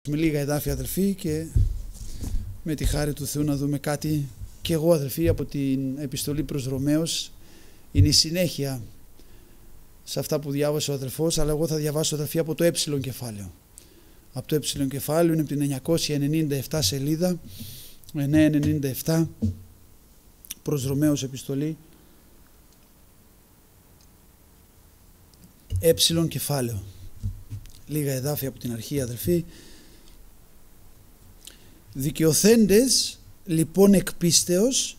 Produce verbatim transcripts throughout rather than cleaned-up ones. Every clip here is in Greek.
Με λίγα εδάφια, αδελφοί, και με τη χάρη του Θεού να δούμε κάτι και εγώ, αδελφοί, από την επιστολή προς Ρωμαίους. Είναι η συνέχεια σε αυτά που διάβασε ο αδελφός, αλλά εγώ θα διαβάσω, αδελφοί, από το ε κεφάλαιο. Από το ε κεφάλαιο, είναι από την εννιακόσια ενενήντα επτά σελίδα, εννιακόσια ενενήντα επτά, προς Ρωμαίους επιστολή, ε κεφάλαιο. Λίγα εδάφια από την αρχή, αδελφοί. Δικαιωθέντες λοιπόν εκ πίστεως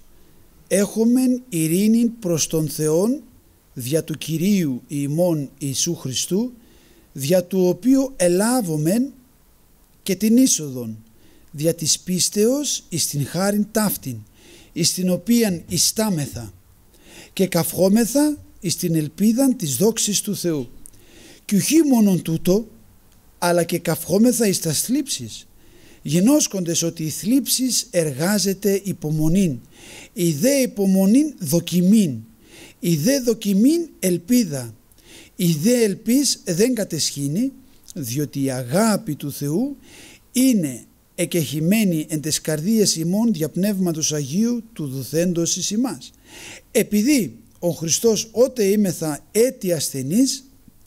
έχομεν ειρήνη προς τον Θεόν δια του Κυρίου ημών Ιησού Χριστού, δια του οποίου ελάβομεν και την είσοδον δια της πίστεως εις την χάριν ταύτην, εις την οποίαν ιστάμεθα, και καυχόμεθα εις την ελπίδαν της δόξης του Θεού. Και ουχή μόνον τούτο, αλλά και καυχόμεθα εις τας θλίψεις, γινώσκοντες ότι η θλίψης εργάζεται υπομονήν, η δε υπομονήν δοκιμήν, η δε δοκιμήν ελπίδα, η δε ελπίς δεν κατεσχύνει, διότι η αγάπη του Θεού είναι εκεχημένη εν τες καρδίες ημών δια Πνεύματος Αγίου του δοθέντος εις ημάς. Επειδή ο Χριστός ότε είμεθα έτη ασθενής,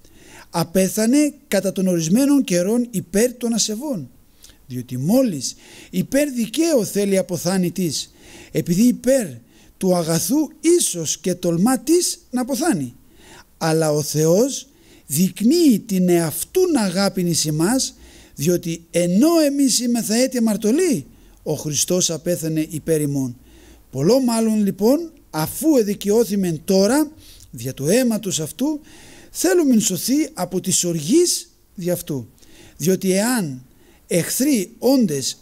απέθανε κατά των ορισμένων καιρών υπέρ των ασεβών, διότι μόλις υπέρ δικαίου θέλει αποθάνει της, επειδή υπέρ του αγαθού ίσως και τολμά της να αποθάνει. Αλλά ο Θεός δεικνύει την εαυτούν αγάπην εις ημάς, διότι ενώ εμείς είμεθα έτη αμαρτωλοί, ο Χριστός απέθανε υπέρ ημών. Πολλό μάλλον λοιπόν, αφού εδικαιώθημεν τώρα δια του αίματος αυτού, θέλουμε σωθεί από τις οργής δι' αυτού. Διότι εάν εχθροί όντες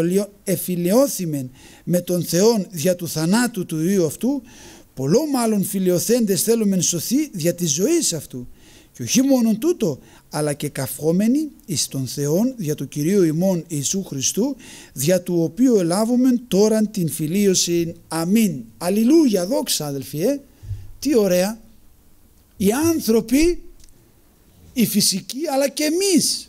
εφιλιώθημεν με τον Θεόν δια του θανάτου του Υιού αυτού, πολλό μάλλον φιλιωθέντες θέλουμε σωθεί δια της ζωής αυτού. Και όχι μόνον τούτο, αλλά και καυχόμενοι εις τον Θεόν δια του Κυρίου ημών Ιησού Χριστού, δια του οποίου ελάβομεν τόραν την φιλίωση. Αμήν. Αλληλούια, δόξα, αδελφοί, ε? Τι ωραία. Οι άνθρωποι, οι φυσικοί, αλλά και εμείς,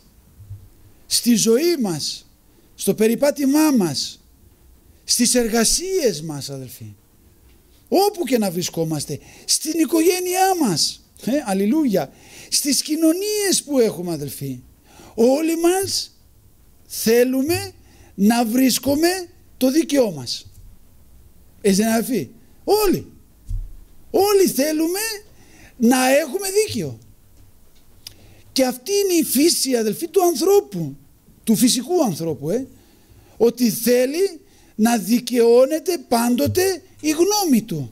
στη ζωή μας, στο περιπάτημά μας, στις εργασίες μας, αδελφοί, όπου και να βρισκόμαστε, στην οικογένειά μας, ε, αλληλούια, στις κοινωνίες που έχουμε, αδελφοί, όλοι μας θέλουμε να βρίσκουμε το δίκαιό μας. Έτσι, αδελφοί, όλοι, όλοι θέλουμε να έχουμε δίκαιο. Και αυτή είναι η φύση, αδελφοί, του ανθρώπου, του φυσικού ανθρώπου, ε? ότι θέλει να δικαιώνεται πάντοτε η γνώμη του.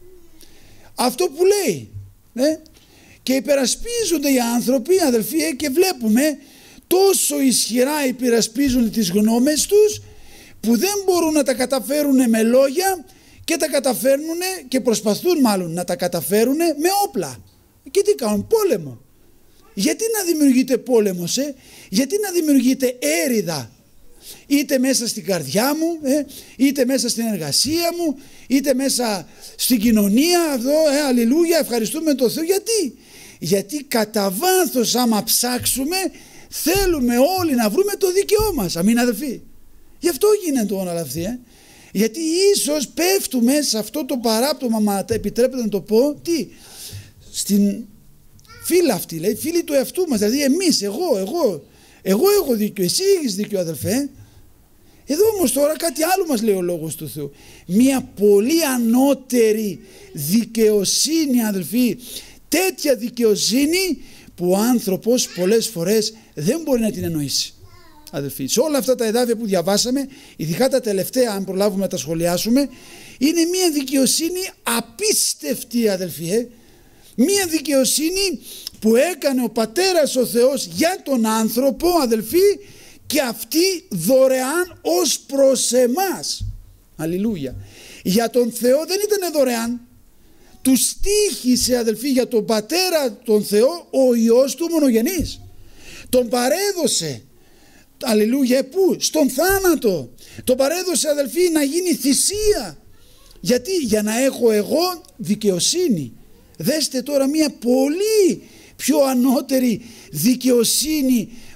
Αυτό που λέει, ε? και υπερασπίζονται οι άνθρωποι, αδελφοί, ε? και βλέπουμε τόσο ισχυρά υπερασπίζονται τις γνώμες τους, που δεν μπορούν να τα καταφέρουν με λόγια, και τα καταφέρνουν και προσπαθούν μάλλον να τα καταφέρουν με όπλα. Και τι κάνουν? Πόλεμο. Γιατί να δημιουργείται πόλεμος, ε? γιατί να δημιουργείται έρηδα, είτε μέσα στην καρδιά μου, ε? είτε μέσα στην εργασία μου, είτε μέσα στην κοινωνία, εδώ, ε? αλληλούια, ευχαριστούμε τον Θεό. Γιατί? Γιατί κατά βάθος, άμα ψάξουμε, θέλουμε όλοι να βρούμε το δίκαιό μας. Αμήν, αδελφοί. Γι' αυτό γίνεται όλα αυτά, ε? γιατί ίσως πέφτουμε σε αυτό το παράπτωμα, μα επιτρέπετε να το πω, τι, στην φύλλα αυτή, λέει, φίλοι του εαυτού μας, δηλαδή εμείς, εγώ, εγώ, εγώ έχω δίκιο, εσύ έχεις δίκιο, αδελφέ. Εδώ όμως τώρα κάτι άλλο μας λέει ο Λόγος του Θεού. Μια πολύ ανώτερη δικαιοσύνη, αδελφοί, τέτοια δικαιοσύνη που ο άνθρωπος πολλές φορές δεν μπορεί να την εννοήσει. Αδελφοί, σε όλα αυτά τα εδάφια που διαβάσαμε, ειδικά τα τελευταία, αν προλάβουμε να τα σχολιάσουμε, είναι μια δικαιοσύνη απίστευτη, αδελφοί, ε? Μια δικαιοσύνη που έκανε ο Πατέρας ο Θεός για τον άνθρωπο, αδελφοί, και αυτή δωρεάν ως προς εμάς. Αλληλούια. Για τον Θεό δεν ήταν δωρεάν. Του στοίχησε, αδελφοί, για τον Πατέρα τον Θεό ο Υιός του μονογενής. Τον παρέδωσε. Αλληλούια, πού? Στον θάνατο. Τον παρέδωσε, αδελφοί, να γίνει θυσία. Γιατί? Για να έχω εγώ δικαιοσύνη. Δέστε τώρα μια πολύ πιο ανώτερη δικαιοσύνη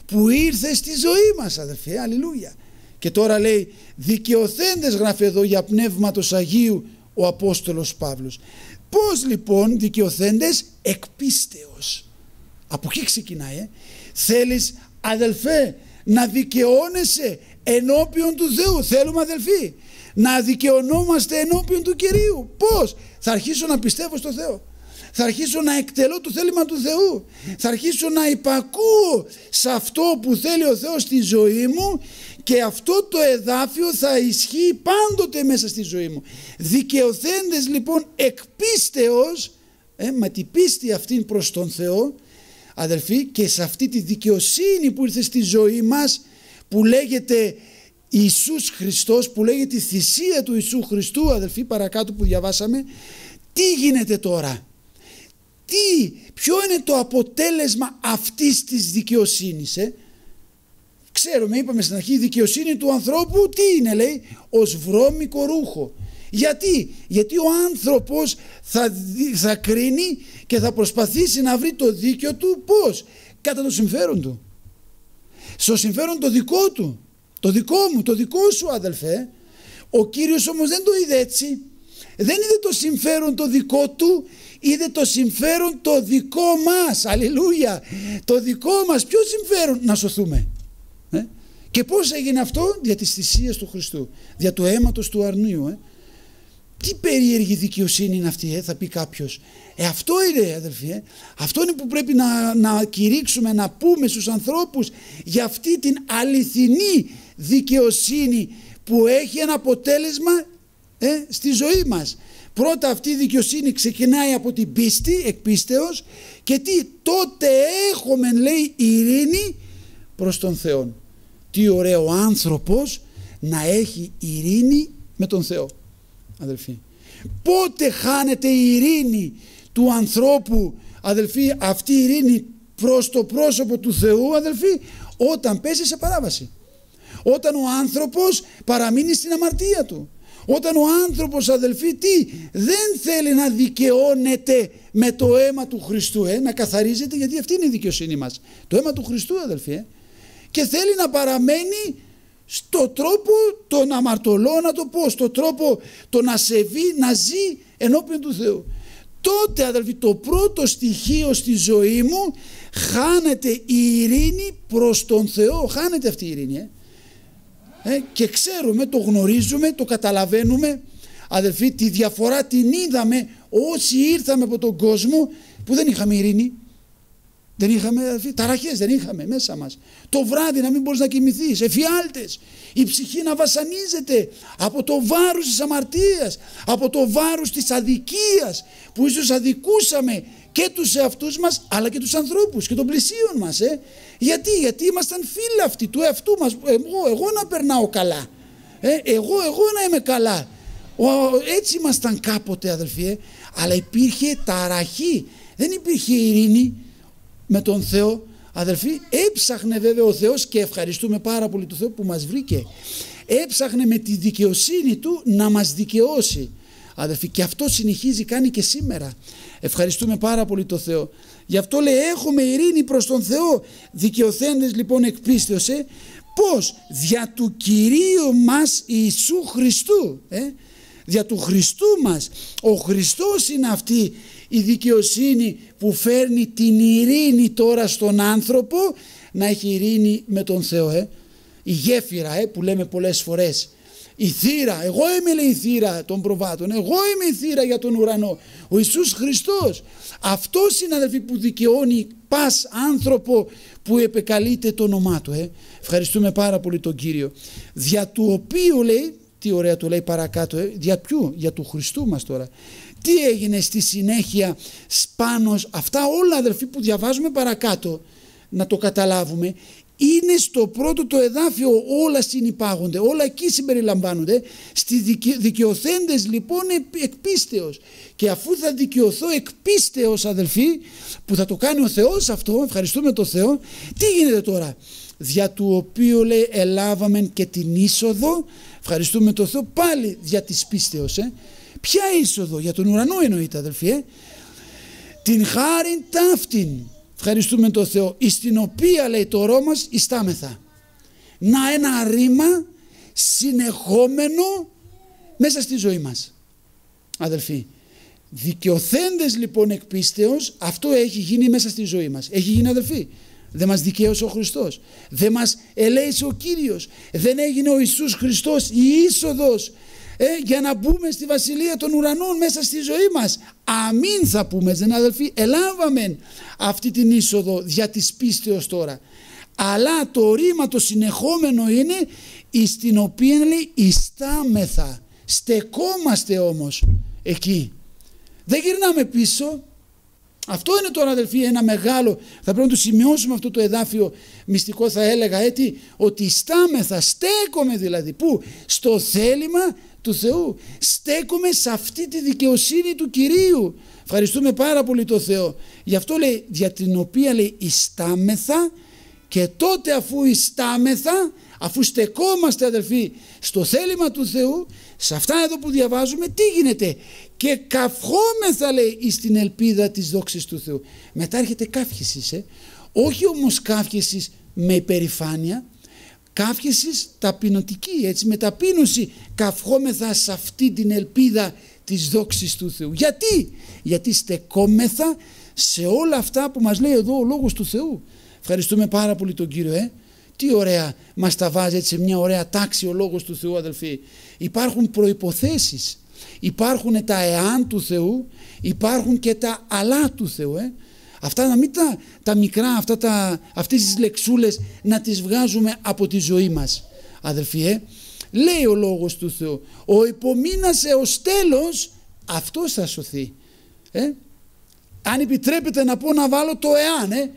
που ήρθε στη ζωή μας, αδελφοί, αλληλούια. Και τώρα λέει δικαιωθέντες, γράφει εδώ, για πνεύματος Αγίου ο Απόστολος Παύλος. Πώς λοιπόν δικαιωθέντες? Εκ πίστεως. Από εκεί ξεκινάει. Ε? Θέλεις, αδελφέ, να δικαιώνεσαι ενώπιον του Θεού? Θέλουμε, αδελφοί, να δικαιωνόμαστε ενώπιον του Κυρίου. Πώς? Θα αρχίσω να πιστεύω στο Θεό. Θα αρχίσω να εκτελώ το θέλημα του Θεού. Θα αρχίσω να υπακούω σε αυτό που θέλει ο Θεός στη ζωή μου, και αυτό το εδάφιο θα ισχύει πάντοτε μέσα στη ζωή μου. Δικαιωθέντες λοιπόν εκ πίστεως, ε, με την πίστη αυτήν προς τον Θεό, αδελφοί, και σε αυτή τη δικαιοσύνη που ήρθε στη ζωή μας, που λέγεται Ιησούς Χριστός, που λέγεται η θυσία του Ιησού Χριστού, αδελφοί, παρακάτω που διαβάσαμε. Τι γίνεται τώρα? Τι, ποιο είναι το αποτέλεσμα αυτής της δικαιοσύνης? Ε? Ξέρουμε, είπαμε στην αρχή, η δικαιοσύνη του ανθρώπου τι είναι, λέει? Ως βρώμικο ρούχο. Γιατί? Γιατί ο άνθρωπος θα, θα κρίνει και θα προσπαθήσει να βρει το δίκιο του πώς? Κατά το συμφέρον του. Στο συμφέρον το δικό του. Το δικό μου, το δικό σου, αδελφέ. Ο Κύριος όμως δεν το είδε έτσι. Δεν είδε το συμφέρον το δικό του, είδε το συμφέρον το δικό μας. Αλληλούια. Το δικό μας. Ποιο συμφέρον? Να σωθούμε. Ε? Και πώς έγινε αυτό? Δια της θυσίας του Χριστού, δια του αίματος του αρνίου. Ε? Τι περίεργη δικαιοσύνη είναι αυτή, ε? Θα πει κάποιος. Ε, αυτό είναι, αδελφοί, ε? Αυτό είναι που πρέπει να, να κηρύξουμε, να πούμε στους ανθρώπους για αυτή την αληθινή δικαιοσύνη που έχει ένα αποτέλεσμα ε, στη ζωή μας. Πρώτα αυτή η δικαιοσύνη ξεκινάει από την πίστη, εκ πίστεως, και τι? Τότε έχουμε, λέει, ειρήνη προς τον Θεό. Τι ωραίο ο άνθρωπος να έχει ειρήνη με τον Θεό, αδελφοί. Πότε χάνεται η ειρήνη του ανθρώπου, αδελφοί, αυτή η ειρήνη προς το πρόσωπο του Θεού, αδελφοί? Όταν πέσει σε παράβαση. Όταν ο άνθρωπος παραμείνει στην αμαρτία του. Όταν ο άνθρωπος, αδελφοί, τι? Δεν θέλει να δικαιώνεται με το αίμα του Χριστού, ε? Να καθαρίζεται, γιατί αυτή είναι η δικαιοσύνη μας. Το αίμα του Χριστού, αδελφοί, ε? Και θέλει να παραμένει στο τρόπο τον αμαρτωλό, να το πω, στο τρόπο το να σεβεί, να ζει ενώπιον του Θεού. Τότε, αδελφοί, το πρώτο στοιχείο στη ζωή μου, χάνεται η ειρήνη προς τον Θεό. Χάνεται αυτή η ειρήνη, ε? Ε, και ξέρουμε, το γνωρίζουμε, το καταλαβαίνουμε, αδελφοί, τη διαφορά την είδαμε όσοι ήρθαμε από τον κόσμο που δεν είχαμε ειρήνη. Δεν είχαμε, αδελφοί, ταραχές δεν είχαμε μέσα μας. Το βράδυ να μην μπορείς να κοιμηθείς, εφιάλτες, η ψυχή να βασανίζεται από το βάρος της αμαρτίας, από το βάρος της αδικίας που ίσως αδικούσαμε και τους εαυτούς μας αλλά και τους ανθρώπους και των πλησίων μας. Ε. Γιατί, γιατί ήμασταν φύλαυτοι του εαυτού μας. Εγώ, εγώ να περνάω καλά, ε, εγώ, εγώ να είμαι καλά. Ο, έτσι ήμασταν κάποτε, αδελφοί, ε. Αλλά υπήρχε ταραχή, δεν υπήρχε ειρήνη με τον Θεό, αδελφοί. Έψαχνε βέβαια ο Θεός, και ευχαριστούμε πάρα πολύ τον Θεό που μας βρήκε, έψαχνε με τη δικαιοσύνη του να μας δικαιώσει, αδελφοί, και αυτό συνεχίζει, κάνει και σήμερα. Ευχαριστούμε πάρα πολύ τον Θεό. Γι' αυτό λέει έχουμε ειρήνη προς τον Θεό, δικαιωθέντες λοιπόν εκ πίστεως. Ε. Πώς? Δια του Κυρίου μας Ιησού Χριστού. Ε. Δια του Χριστού μας. Ο Χριστός είναι αυτή η δικαιοσύνη που φέρνει την ειρήνη τώρα στον άνθρωπο να έχει ειρήνη με τον Θεό. Ε. Η γέφυρα, ε, που λέμε πολλές φορές. Η θύρα, εγώ είμαι, λέει, η θύρα των προβάτων, εγώ είμαι η θύρα για τον ουρανό. Ο Ιησούς Χριστός. Αυτός είναι, αδελφοί, που δικαιώνει πας άνθρωπο που επεκαλείται το όνομά του. Ε. Ευχαριστούμε πάρα πολύ τον Κύριο. Δια του οποίου, λέει, τι ωραία του λέει παρακάτω, ε, δια ποιου? Για του Χριστού μας τώρα. Τι έγινε στη συνέχεια πάνω αυτά όλα, αδελφοί, που διαβάζουμε παρακάτω, να το καταλάβουμε. Είναι στο πρώτο το εδάφιο, όλα συνυπάγονται, όλα εκεί συμπεριλαμβάνονται. Στη δικαι... δικαιωθέντες λοιπόν εκ πίστεως. Και αφού θα δικαιωθώ εκ πίστεως, αδελφοί, που θα το κάνει ο Θεός αυτό, ευχαριστούμε τον Θεό, τι γίνεται τώρα? Δια του οποίου, λέει, ελάβαμεν και την είσοδο, ευχαριστούμε τον Θεό, πάλι δια της πίστεως. Ε. Ποια είσοδο? Για τον ουρανό εννοείται, αδελφοί. Ε. Την χάριν ταύτην, ευχαριστούμε τον Θεό, εις την οποία, λέει, το ρο μας ιστάμεθα. Να, ένα ρήμα συνεχόμενο μέσα στη ζωή μας, αδελφοί. Δικαιωθέντες λοιπόν εκ πίστεως, αυτό έχει γίνει μέσα στη ζωή μας. Έχει γίνει, αδελφοί. Δεν μας δικαίωσε ο Χριστός, δεν μας ελέησε ο Κύριος, δεν έγινε ο Ιησούς Χριστός η είσοδος ε, για να μπούμε στη Βασιλεία των Ουρανών μέσα στη ζωή μας. Αμήν θα πούμε, δεν, αδελφοί, ελάβαμε αυτή την είσοδο δια της πίστεως τώρα. Αλλά το ρήμα το συνεχόμενο είναι εις την οποία, λέει, ιστάμεθα. Στεκόμαστε όμως εκεί. Δεν γυρνάμε πίσω. Αυτό είναι τώρα, αδελφοί, ένα μεγάλο, θα πρέπει να το σημειώσουμε αυτό το εδάφιο μυστικό, θα έλεγα, έτσι, ότι στάμεθα, στέκομαι δηλαδή, πού? Στο θέλημα του Θεού. Στέκομαι σε αυτή τη δικαιοσύνη του Κυρίου. Ευχαριστούμε πάρα πολύ το Θεό. Γι' αυτό λέει, για την οποία, λέει, ιστάμεθα, και τότε αφού ιστάμεθα, αφού στεκόμαστε, αδελφοί, στο θέλημα του Θεού, σε αυτά εδώ που διαβάζουμε, τι γίνεται? Και καυχόμεθα, λέει, στην ελπίδα της δόξης του Θεού. Μετά έρχεται καύχησης, ε? όχι όμως καύχησης με υπερηφάνεια, καύχησης ταπεινωτική, έτσι, με ταπείνωση καυχόμεθα σε αυτή την ελπίδα της δόξης του Θεού. Γιατί? Γιατί στεκόμεθα σε όλα αυτά που μας λέει εδώ ο Λόγος του Θεού. Ευχαριστούμε πάρα πολύ τον Κύριο, ε. Τι ωραία μας τα βάζει έτσι σε μια ωραία τάξη ο Λόγος του Θεού, αδελφοί. Υπάρχουν προϋποθέσεις, υπάρχουν τα εάν του Θεού, υπάρχουν και τα αλλά του Θεού, ε. Αυτά να μην τα, τα μικρά, αυτά τα, αυτές τις λεξούλες να τις βγάζουμε από τη ζωή μας, αδελφοί, ε. Λέει ο Λόγος του Θεού, ο υπομείνας έως τέλος, αυτός θα σωθεί, ε. Αν επιτρέπετε να πω, να βάλω το εάν, ε.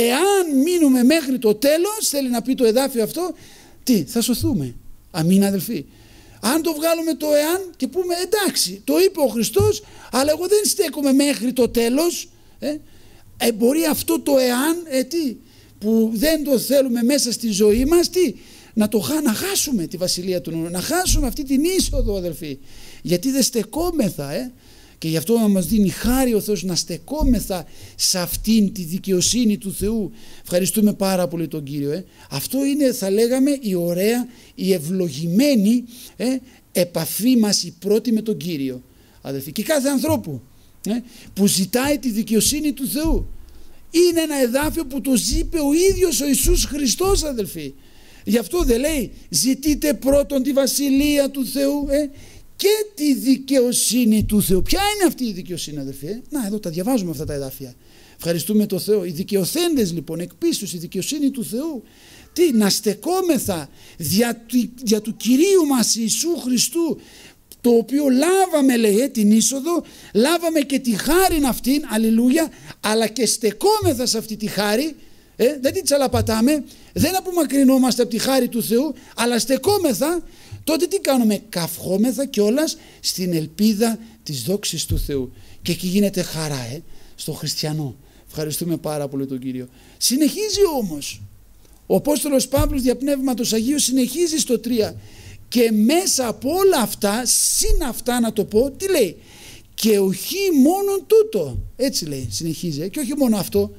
Εάν μείνουμε μέχρι το τέλος, θέλει να πει το εδάφιο αυτό, τι, θα σωθούμε. Αμήν, αδελφοί. Αν το βγάλουμε το εάν και πούμε, εντάξει, το είπε ο Χριστός, αλλά εγώ δεν στέκομαι μέχρι το τέλος, ε, ε, μπορεί αυτό το εάν, ε, τι, που δεν το θέλουμε μέσα στη ζωή μας, τι, να το χά, να χάσουμε τη Βασιλεία του Ουρανού, να χάσουμε αυτή την είσοδο, αδελφοί, γιατί δεν στεκόμεθα, ε. Και γι' αυτό μας δίνει χάρη ο Θεός να στεκόμεθα σε αυτήν τη δικαιοσύνη του Θεού. Ευχαριστούμε πάρα πολύ τον Κύριο. Ε. Αυτό είναι, θα λέγαμε, η ωραία, η ευλογημένη ε, επαφή μας, η πρώτη με τον Κύριο. Αδελφοί. Και κάθε ανθρώπου ε, που ζητάει τη δικαιοσύνη του Θεού. Είναι ένα εδάφιο που το ζήπε ο ίδιος ο Ιησούς Χριστός, αδελφοί. Γι' αυτό δεν λέει, ζητείτε πρώτον τη Βασιλεία του Θεού ε, και τη δικαιοσύνη του Θεού. Ποια είναι αυτή η δικαιοσύνη, αδελφοί? Ε? Να, εδώ τα διαβάζουμε αυτά τα εδάφια. Ευχαριστούμε τον Θεό. Οι δικαιωθέντες λοιπόν εκ πίστους, η δικαιοσύνη του Θεού. Τι, να στεκόμεθα δια, δια του Κυρίου μας Ιησού Χριστού, το οποίο λάβαμε, λέει, ε, την είσοδο, λάβαμε και τη χάριν αυτήν, αλληλούια, αλλά και στεκόμεθα σε αυτή τη χάρη, ε, δεν την τσαλαπατάμε, δεν απομακρυνόμαστε από τη χάρη του Θεού, αλλά στεκόμεθα. Τότε τι κάνουμε? Καυχόμεθα κιόλας στην ελπίδα της δόξης του Θεού. Και εκεί γίνεται χαρά, ε, στο χριστιανό. Ευχαριστούμε πάρα πολύ τον Κύριο. Συνεχίζει όμως. Ο Απόστολος Παύλος δια Πνεύματος Αγίου συνεχίζει στο τρία. Και μέσα από όλα αυτά, συν αυτά να το πω, τι λέει? Και όχι μόνο τούτο. Έτσι λέει, συνεχίζει. Ε, και όχι μόνο αυτό.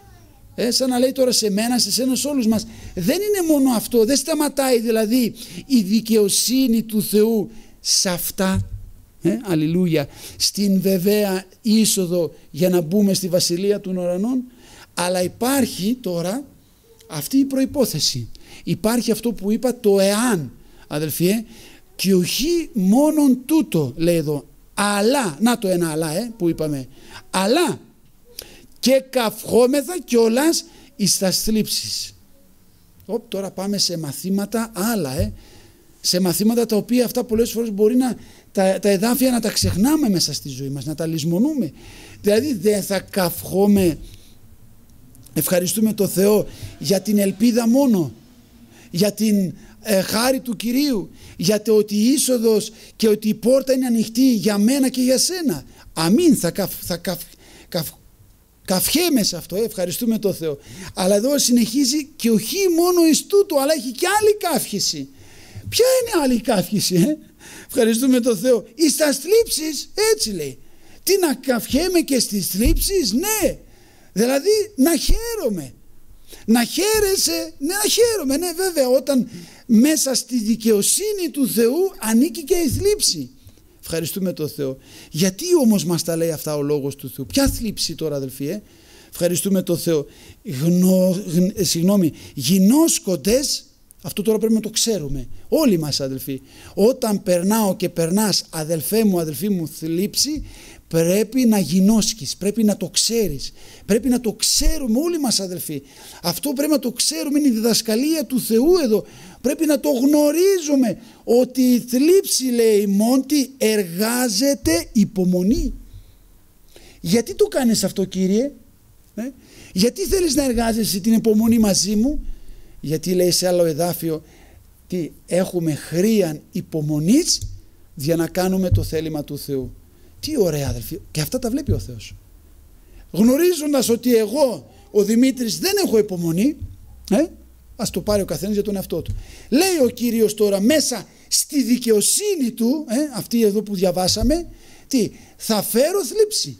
Ε, σαν να λέει τώρα σε μένα, σε σένα, σε όλους μας. Δεν είναι μόνο αυτό, δεν σταματάει δηλαδή η δικαιοσύνη του Θεού σε αυτά, ε, αλληλούια, στην βεβαία είσοδο για να μπούμε στη Βασιλεία των Ουρανών, αλλά υπάρχει τώρα αυτή η προϋπόθεση. Υπάρχει αυτό που είπα, το εάν, αδελφοί, ε, και όχι μόνον τούτο, λέει εδώ, αλλά, να το ένα αλλά ε, που είπαμε, αλλά και καυχόμεθα κιόλας εις τα θλίψεις. Οπ, τώρα πάμε σε μαθήματα άλλα, ε. σε μαθήματα τα οποία αυτά πολλές φορές μπορεί να, τα, τα εδάφια να τα ξεχνάμε μέσα στη ζωή μας, να τα λησμονούμε. Δηλαδή δεν θα καυχούμε, ευχαριστούμε το Θεό για την ελπίδα μόνο, για την ε, χάρη του Κυρίου, για το ότι η είσοδος και ότι η πόρτα είναι ανοιχτή για μένα και για σένα. Αμήν, θα, καυ, θα καυ, καυ, καυχέμαι σε αυτό, ε, ευχαριστούμε το Θεό. Αλλά εδώ συνεχίζει και όχι μόνο εις τούτο, αλλά έχει και άλλη καύχηση. Ποια είναι άλλη καύχηση? Ε? Ευχαριστούμε το Θεό. Εις τα θλίψεις, έτσι λέει. Τι, να καυχέμαι και στις θλίψεις? Ναι. Δηλαδή να χαίρομαι. Να χαίρεσαι, ναι, να χαίρομαι, ναι βέβαια, όταν μέσα στη δικαιοσύνη του Θεού ανήκει και η θλίψη. Ευχαριστούμε τον Θεό. Γιατί όμως μας τα λέει αυτά ο λόγος του Θεού? Ποια θλίψη τώρα, αδελφοί? Ε? Ευχαριστούμε τον Θεό. Γνω, γν, συγγνώμη, γινώσκοντες, αυτό τώρα πρέπει να το ξέρουμε όλοι μας, αδελφοί. Όταν περνάω και περνάς, αδελφέ μου, αδελφή μου, θλίψη, πρέπει να γινώσκεις, πρέπει να το ξέρεις, πρέπει να το ξέρουμε όλοι μας, αδελφοί. Αυτό πρέπει να το ξέρουμε, είναι η διδασκαλία του Θεού εδώ. Πρέπει να το γνωρίζουμε ότι η θλίψη, λέει, μόντι εργάζεται υπομονή. Γιατί το κάνεις αυτό, Κύριε? Ε? Γιατί θέλεις να εργάζεσαι την υπομονή μαζί μου? Γιατί, λέει σε άλλο εδάφιο, τι, έχουμε χρίαν υπομονής για να κάνουμε το θέλημα του Θεού. Τι ωραία, αδελφοί, και αυτά τα βλέπει ο Θεός. Γνωρίζοντας ότι εγώ, ο Δημήτρης, δεν έχω υπομονή, ε, ας το πάρει ο καθένας για τον εαυτό του. Λέει ο Κύριος τώρα μέσα στη δικαιοσύνη του, ε, αυτή εδώ που διαβάσαμε, τι, θα φέρω θλίψη.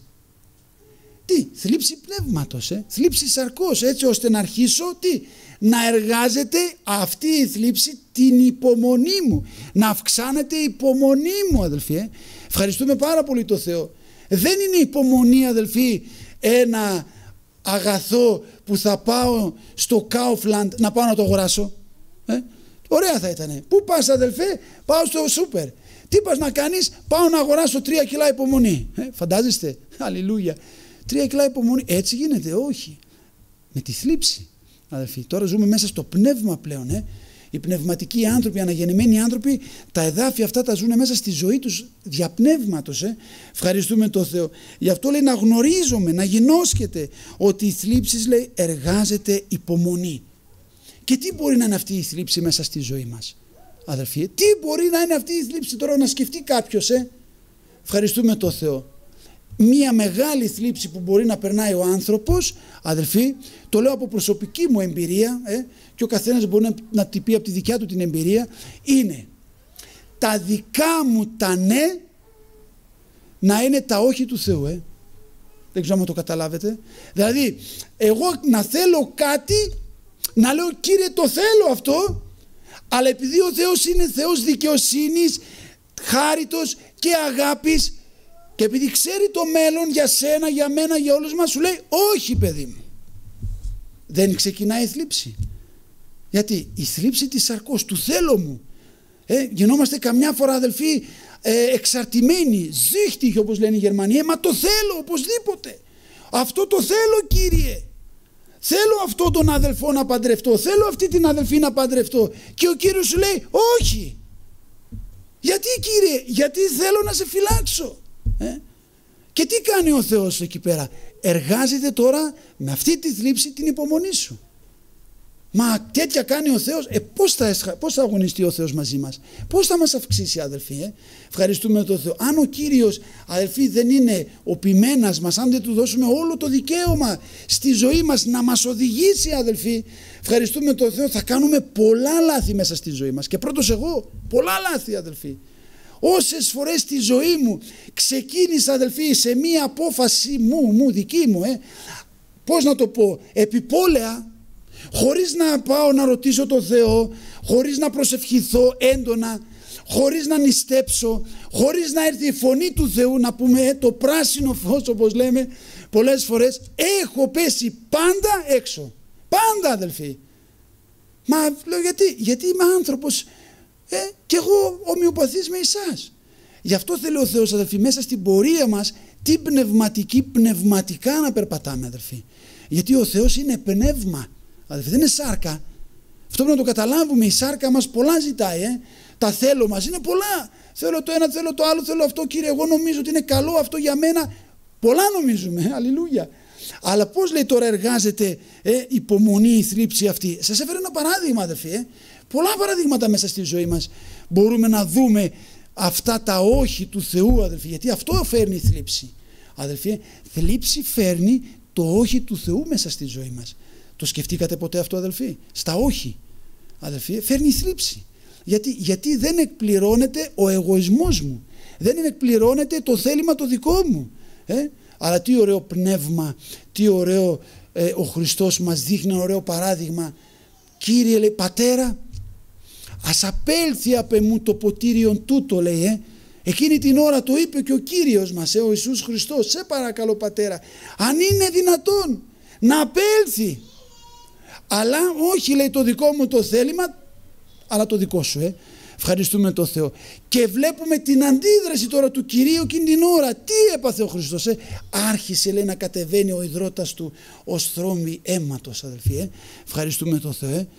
Τι, θλίψη πνεύματος, ε, θλίψη σαρκός, έτσι ώστε να αρχίσω, τι, να εργάζεται αυτή η θλίψη την υπομονή μου, να αυξάνεται η υπομονή μου, αδελφοί. Ε. Ευχαριστούμε πάρα πολύ το Θεό. Δεν είναι υπομονή, αδελφοί, ένα αγαθό που θα πάω στο Kaufland να πάω να το αγοράσω. Ε. Ωραία θα ήτανε. Πού πας, αδελφέ? Πάω στο σούπερ. Τι πας να κάνεις? Πάω να αγοράσω τρία κιλά υπομονή. Ε, φαντάζεστε? Αλληλούια. Τρία κιλά υπομονή. Έτσι γίνεται? Όχι. Με τη θλίψη, αδελφοί. Τώρα ζούμε μέσα στο πνεύμα πλέον. Ε. Οι πνευματικοί άνθρωποι, οι αναγεννημένοι άνθρωποι, τα εδάφια αυτά τα ζουν μέσα στη ζωή τους διαπνεύματος. Ε. Ευχαριστούμε τον Θεό. Γι' αυτό λέει να γνωρίζουμε, να γινώσκεται ότι η θλίψη, λέει, εργάζεται υπομονή. Και τι μπορεί να είναι αυτή η θλίψη μέσα στη ζωή μας, αδελφοί? Τι μπορεί να είναι αυτή η θλίψη τώρα, να σκεφτεί κάποιος? Ε? Ευχαριστούμε τον Θεό. Μία μεγάλη θλίψη που μπορεί να περνάει ο άνθρωπος, αδελφοί, το λέω από προσωπική μου εμπειρία, ε, και ο καθένας μπορεί να, να τη πει από τη δικιά του την εμπειρία, είναι τα δικά μου τα ναι να είναι τα όχι του Θεού. Ε. Δεν ξέρω αν το καταλάβετε. Δηλαδή, εγώ να θέλω κάτι, να λέω, Κύριε, το θέλω αυτό, αλλά επειδή ο Θεός είναι Θεός δικαιοσύνης, χάριτος και αγάπης, και επειδή ξέρει το μέλλον για σένα, για μένα, για όλους μας, σου λέει όχι, παιδί μου. Δεν ξεκινάει η θλίψη. Γιατί η θλίψη της σαρκός, του θέλω μου. Ε, γινόμαστε καμιά φορά, αδελφοί, ε, εξαρτημένοι, ζύχτυχοι όπως λένε οι Γερμανοί. Ε, μα το θέλω οπωσδήποτε. Αυτό το θέλω, Κύριε. Θέλω αυτόν τον αδελφό να παντρευτώ. Θέλω αυτή την αδελφή να παντρευτώ. Και ο Κύριος σου λέει όχι. Γιατί, Κύριε? Γιατί θέλω να σε φυλάξω. Ε? Και τι κάνει ο Θεός εκεί πέρα? Εργάζεται τώρα με αυτή τη θλίψη την υπομονή σου. Μα τέτοια κάνει ο Θεός. Ε, πώς, θα, πώς θα αγωνιστεί ο Θεός μαζί μας? Πώς θα μας αυξήσει, αδελφοί? Ε? Ευχαριστούμε τον Θεό. Αν ο Κύριος, αδελφοί, δεν είναι ο ποιμένας μας, αν δεν του δώσουμε όλο το δικαίωμα στη ζωή μας να μας οδηγήσει, αδελφοί, ευχαριστούμε τον Θεό, θα κάνουμε πολλά λάθη μέσα στη ζωή μας. Και πρώτος εγώ, πολλά λάθη, αδελφοί. Όσες φορές στη ζωή μου ξεκίνησα, αδελφοί, σε μία απόφαση μου, μου δική μου, ε, πώς να το πω, επιπόλαια, χωρίς να πάω να ρωτήσω τον Θεό, χωρίς να προσευχηθώ έντονα, χωρίς να νηστέψω, χωρίς να έρθει η φωνή του Θεού, να πούμε ε, το πράσινο φως, όπως λέμε πολλές φορές, έχω πέσει πάντα έξω. Πάντα, αδελφοί. Μα λέω γιατί, γιατί είμαι άνθρωπος, ε, και εγώ ομοιοπαθής με εσάς. Γι' αυτό θέλει ο Θεός, αδελφοί, μέσα στην πορεία μας την πνευματική, πνευματικά να περπατάμε, αδελφοί. Γιατί ο Θεός είναι πνεύμα, αδελφοί, δεν είναι σάρκα. Αυτό πρέπει να το καταλάβουμε. Η σάρκα μας πολλά ζητάει, ε. Τα θέλω μας είναι πολλά. Θέλω το ένα, θέλω το άλλο, θέλω αυτό, Κύριε, εγώ νομίζω ότι είναι καλό αυτό για μένα. Πολλά νομίζουμε, ε, αλληλούια. Αλλά πώς, λέει, τώρα εργάζεται ε, υπομονή, η θλίψη αυτή? Σας έφερα ένα παράδειγμα, αδελφοί. Ε. Πολλά παραδείγματα μέσα στη ζωή μας μπορούμε να δούμε αυτά τα όχι του Θεού, αδελφοί, γιατί αυτό φέρνει θλίψη. Αδελφοί, θλίψη φέρνει το όχι του Θεού μέσα στη ζωή μας. Το σκεφτήκατε ποτέ αυτό, αδελφοί? Στα όχι, αδελφοί, φέρνει θλίψη. Γιατί, γιατί δεν εκπληρώνεται ο εγωισμός μου, δεν εκπληρώνεται το θέλημα το δικό μου. Ε? Αλλά τι ωραίο πνεύμα, τι ωραίο ε, ο Χριστός μας δείχνει ένα ωραίο παράδειγμα. Κύριε, λέει, Πατέρα, ας απέλθει απ' εμού το ποτήριον τούτο, λέει, ε. Εκείνη την ώρα το είπε και ο Κύριος μας, ε, ο Ιησούς Χριστός. Σε παρακαλώ, Πατέρα, αν είναι δυνατόν να απέλθει. Αλλά όχι, λέει, το δικό μου το θέλημα, αλλά το δικό σου, ε. Ευχαριστούμε τον Θεό. Και βλέπουμε την αντίδραση τώρα του Κυρίου εκείνη την ώρα. Τι έπαθε ο Χριστός, ε? Άρχισε, λέει, να κατεβαίνει ο υδρότας του ως θρόμβη αίματος, αδελφοί, ε? Ευχαριστούμε τον Θεό, ε?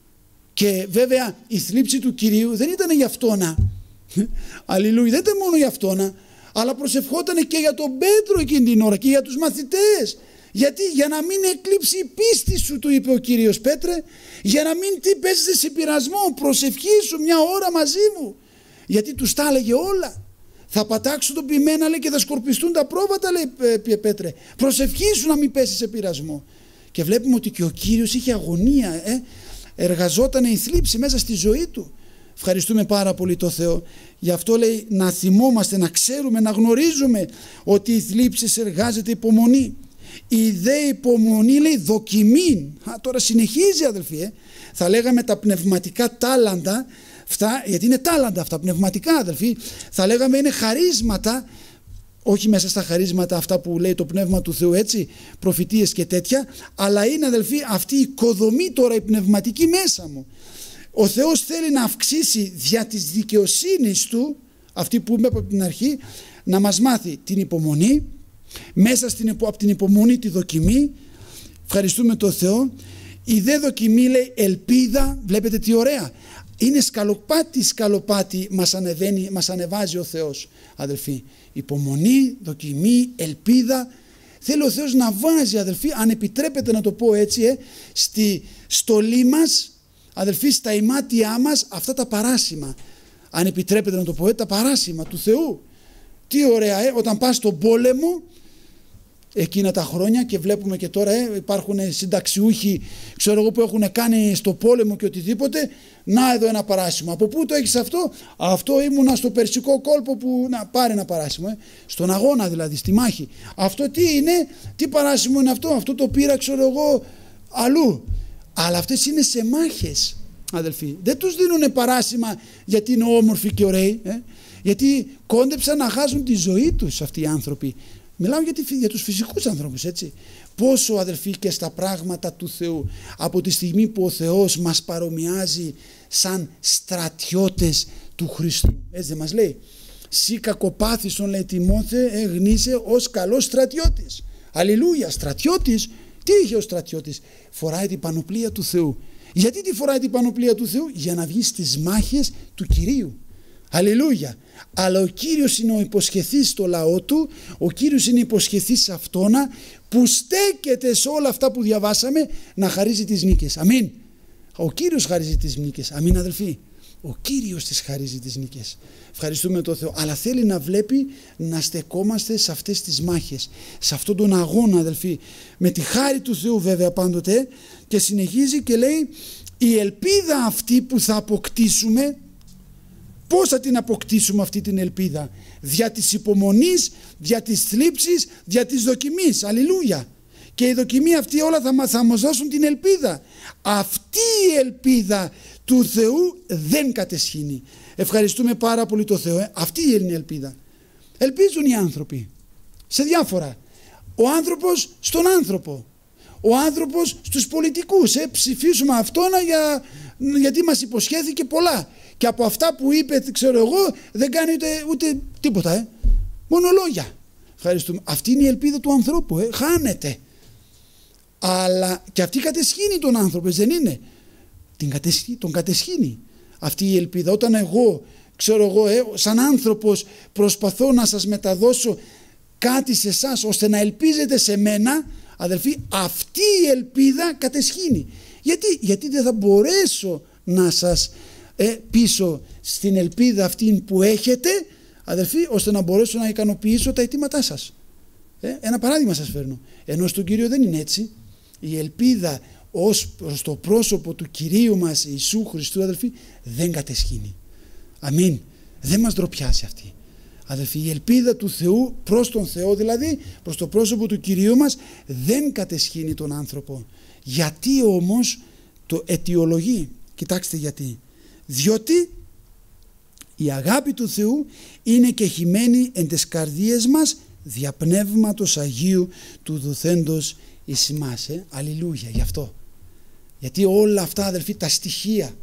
Και βέβαια η θλίψη του Κυρίου δεν ήταν για αυτόνα. Αλληλούια, δεν ήταν μόνο για αυτόνα, αλλά προσευχόταν και για τον Πέτρο εκείνη την ώρα και για τους μαθητές. Γιατί? Για να μην εκλείψει η πίστη σου, του είπε ο Κύριος, Πέτρε, για να μην τι πέσεις σε πειρασμό, προσευχήσου μια ώρα μαζί μου. Γιατί τους τα έλεγε όλα. Θα πατάξουν τον ποιμένα, λέει, και θα σκορπιστούν τα πρόβατα, λέει, Πέτρε. Προσευχήσου να μην πέσεις σε πειρασμό. Και βλέπουμε ότι και ο Κύριος είχε αγωνία, ε? Εργαζόταν η θλίψη μέσα στη ζωή του. Ευχαριστούμε πάρα πολύ το Θεό. Γι' αυτό, λέει, να θυμόμαστε, να ξέρουμε, να γνωρίζουμε ότι η θλίψη εργάζεται υπομονή. Η δε υπομονή, λέει, δοκιμή. Α, τώρα συνεχίζει, αδελφοί, ε. Θα λέγαμε τα πνευματικά τάλαντα, αυτά, γιατί είναι τάλαντα αυτά, πνευματικά, αδελφοί, θα λέγαμε είναι χαρίσματα, όχι μέσα στα χαρίσματα αυτά που λέει το Πνεύμα του Θεού, έτσι, προφητείες και τέτοια, αλλά είναι, αδελφοί, αυτή η οικοδομή τώρα η πνευματική μέσα μου. Ο Θεός θέλει να αυξήσει δια της δικαιοσύνης του, αυτή που είπε από την αρχή, να μας μάθει την υπομονή, μέσα στην, από την υπομονή τη δοκιμή. Ευχαριστούμε τον Θεό. Η δε δοκιμή, λέει, ελπίδα. Βλέπετε τι ωραία. Είναι σκαλοπάτι σκαλοπάτι μας ανεβαίνει, μας ανεβάζει ο Θεός, αδελφοί. Υπομονή, δοκιμή, ελπίδα. Θέλει ο Θεός να βάζει, αδελφοί, αν επιτρέπετε να το πω έτσι, ε, στη στολή μας, αδελφοί, στα ημάτια μας, αυτά τα παράσημα. Αν επιτρέπετε να το πω, ε, τα παράσημα του Θεού. Τι ωραία, ε, όταν πας στον πόλεμο, εκείνα τα χρόνια, και βλέπουμε και τώρα, ε, υπάρχουν συνταξιούχοι, ξέρω εγώ, που έχουν κάνει στο πόλεμο και οτιδήποτε. Να, εδώ ένα παράσημο. Από πού το έχεις αυτό? Αυτό ήμουνα στο Περσικό κόλπο που, να πάρει ένα παράσημο, ε. Στον αγώνα δηλαδή, στη μάχη. Αυτό τι είναι, τι παράσημο είναι αυτό? Αυτό το πήρα, ξέρω εγώ, αλλού. Αλλά αυτές είναι σε μάχες, αδελφοί. Δεν τους δίνουν παράσημα γιατί είναι όμορφοι και ωραίοι, ε. Γιατί κόντεψαν να χάσουν τη ζωή τους αυτοί οι άνθρωποι. Μιλάω για, τη, για τους φυσικούς ανθρώπους, έτσι. Πόσο, αδελφοί, και στα πράγματα του Θεού, από τη στιγμή που ο Θεός μας παρομοιάζει σαν στρατιώτες του Χριστού. Έτσι δεν μας λέει? Σύ κακοπάθησον, λέει, Τιμόθε, ε, γνήσε ως καλός στρατιώτης. Αλληλούια, στρατιώτης. Τι είχε ο στρατιώτης? Φοράει την πανοπλία του Θεού. Γιατί τη φοράει την πανοπλία του Θεού? Για να βγει στις μάχες του Κυρίου. Αλληλούια. Αλλά ο Κύριος είναι ο υποσχεθής στο λαό του, ο Κύριος είναι υποσχεθής σε αυτόνα που στέκεται σε όλα αυτά που διαβάσαμε να χαρίζει τις νίκες. Αμήν. Ο Κύριος χαρίζει τις νίκες. Αμήν, αδελφοί. Ο Κύριος τις χαρίζει τις νίκες. Ευχαριστούμε τον Θεό. Αλλά θέλει να βλέπει να στεκόμαστε σε αυτές τις μάχες, σε αυτόν τον αγώνα, αδελφοί, με τη χάρη του Θεού βέβαια πάντοτε. Και συνεχίζει και λέει, η ελπίδα αυτή που θα αποκτήσουμε, πώς θα την αποκτήσουμε αυτή την ελπίδα? Δια της υπομονής, δια της θλίψης, δια της δοκιμής. Αλληλούια. Και η δοκιμή αυτή όλα θα, θα μας δώσουν την ελπίδα. Αυτή η ελπίδα του Θεού δεν κατεσχύνει. Ευχαριστούμε πάρα πολύ το Θεό. Ε. Αυτή είναι η ελπίδα. Ελπίζουν οι άνθρωποι σε διάφορα. Ο άνθρωπος στον άνθρωπο. Ο άνθρωπος στους πολιτικούς. Ε. Ψηφίσουμε αυτόν για, γιατί μας υποσχέθηκε πολλά. Και από αυτά που είπε, ξέρω εγώ, δεν κάνει ούτε, ούτε τίποτα. Ε. Μόνο λόγια. Ευχαριστούμε. Αυτή είναι η ελπίδα του ανθρώπου. Ε. Χάνεται. Αλλά και αυτή κατεσχύνει τον άνθρωπο, δεν είναι? Την κατεσχύνει, τον κατεσχύνει αυτή η ελπίδα. Όταν εγώ, ξέρω εγώ, ε, σαν άνθρωπος προσπαθώ να σας μεταδώσω κάτι σε εσάς ώστε να ελπίζετε σε μένα, αδελφοί, αυτή η ελπίδα κατεσχύνει. Γιατί, γιατί δεν θα μπορέσω να σας ε, πείσω στην ελπίδα αυτή που έχετε, αδελφοί, ώστε να μπορέσω να ικανοποιήσω τα αιτήματά σας. Ε, ένα παράδειγμα σας φέρνω. Ενώ στον Κύριο δεν είναι έτσι. Η ελπίδα ως προς το πρόσωπο του Κυρίου μας Ιησού Χριστού, αδελφοί, δεν κατεσχύνει. Αμήν. Δεν μας ντροπιάσει αυτή. Αδελφοί, η ελπίδα του Θεού προς τον Θεό, δηλαδή προς το πρόσωπο του Κυρίου μας, δεν κατεσχύνει τον άνθρωπο. Γιατί όμως το αιτιολογεί? Κοιτάξτε γιατί. Διότι η αγάπη του Θεού είναι κεχημένη εν τες καρδίες μας δια Πνεύματος Αγίου του δοθέντος εις ημάς. Ε? Αλληλούια, γι' αυτό. Γιατί όλα αυτά, αδελφοί, τα στοιχεία,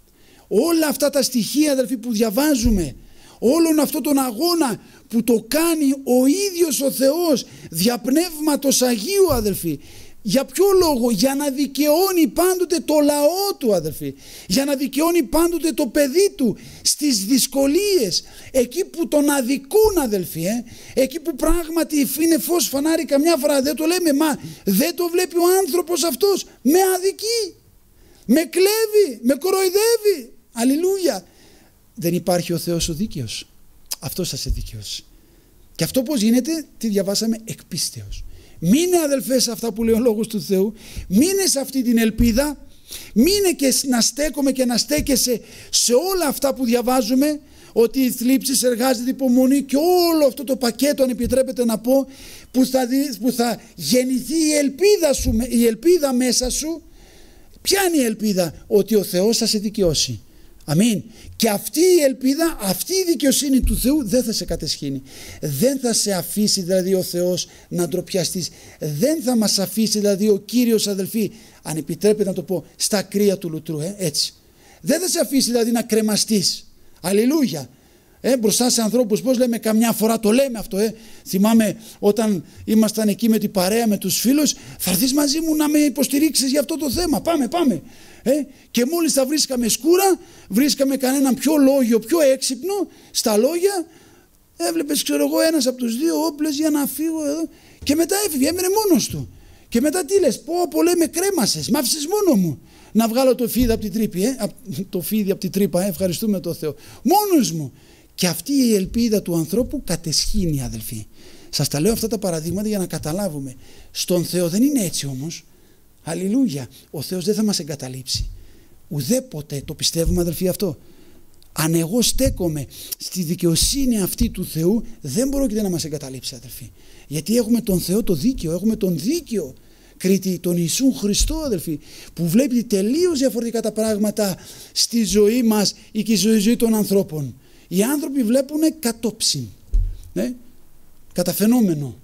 όλα αυτά τα στοιχεία, αδελφοί, που διαβάζουμε, όλον αυτό τον αγώνα που το κάνει ο ίδιος ο Θεός δια Πνεύματος Αγίου, αδελφοί, για ποιο λόγο? Για να δικαιώνει πάντοτε το λαό του, αδελφοί, για να δικαιώνει πάντοτε το παιδί του στις δυσκολίες, εκεί που τον αδικούν, αδελφοί, ε? εκεί που πράγματι είναι φως φανάρι, καμιά φορά δεν το λέμε, μα δεν το βλέπει ο άνθρωπος αυτός, με αδικεί, με κλέβει, με κοροϊδεύει. Αλληλούια. Δεν υπάρχει ο Θεός ο δίκαιος. Αυτός θα σε δικαιώσει. Και αυτό πώς γίνεται? Τι διαβάσαμε? Εκ πίστεως. Μείνε, αδελφέ, σε αυτά που λέει ο Λόγος του Θεού, μείνε σε αυτή την ελπίδα, μείνε και να στέκομαι και να στέκεσαι σε όλα αυτά που διαβάζουμε, ότι η θλίψη εργάζεται υπομονή και όλο αυτό το πακέτο, αν επιτρέπετε να πω, που θα, δει, που θα γεννηθεί η ελπίδα σου, η ελπίδα μέσα σου. Ποια είναι η ελπίδα? Ότι ο Θεός θα σε δικαιώσει. Αμήν. Και αυτή η ελπίδα, αυτή η δικαιοσύνη του Θεού δεν θα σε κατεσχύνει. Δεν θα σε αφήσει δηλαδή ο Θεός να ντροπιαστείς. Δεν θα μας αφήσει δηλαδή ο Κύριος, αδελφοί, αν επιτρέπετε να το πω, στα κρύα του λουτρού. Ε, έτσι. Δεν θα σε αφήσει δηλαδή να κρεμαστείς. Αλληλούια. Ε, μπροστά σε ανθρώπους, πώς λέμε, καμιά φορά το λέμε αυτό. Ε. Θυμάμαι όταν ήμασταν εκεί με την παρέα, με τους φίλους, θα έρθεις μαζί μου να με υποστηρίξεις για αυτό το θέμα. Πάμε, πάμε. Ε, και μόλις θα βρίσκαμε σκούρα, βρίσκαμε κανέναν πιο λόγιο, πιο έξυπνο στα λόγια, έβλεπες, ξέρω εγώ, ένας από τους δύο όπλες για να φύγω εδώ, και μετά έφυγε, έμενε μόνος του. Και μετά τι λες? Πω, πω, λέει, με κρέμασες, μ' άφησες μόνο μου να βγάλω το φίδι από την τρύπη, ε, το φίδι από την τρύπα, ε, ευχαριστούμε τον Θεό. Μόνος μου. Και αυτή η ελπίδα του ανθρώπου κατεσχύνει, αδελφοί. Σας τα λέω αυτά τα παραδείγματα για να καταλάβουμε. Στον Θεό δεν είναι έτσι όμως. Αλληλούια. Ο Θεός δεν θα μας εγκαταλείψει. Ουδέποτε. Το πιστεύουμε, αδελφοί, αυτό? Αν εγώ στέκομαι στη δικαιοσύνη αυτή του Θεού, δεν πρόκειται να μας εγκαταλείψει, αδελφοί. Γιατί έχουμε τον Θεό το δίκαιο, έχουμε τον δίκαιο Κρίτη, τον Ιησού Χριστό, αδελφοί, που βλέπει τελείως διαφορετικά τα πράγματα στη ζωή μας ή και στη ζωή των ανθρώπων. Οι άνθρωποι βλέπουν κατόψιν, ναι, κατά φαινόμενο.